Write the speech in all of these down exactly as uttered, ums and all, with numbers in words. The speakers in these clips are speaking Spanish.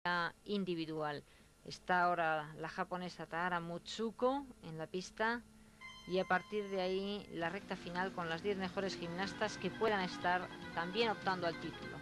individual. Está ahora la japonesa Tahara Mutsuko en la pista y a partir de ahí la recta final con las diez mejores gimnastas que puedan estar también optando al título.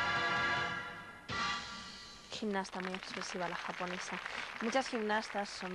Gimnasta muy expresiva la japonesa. Muchas gimnastas son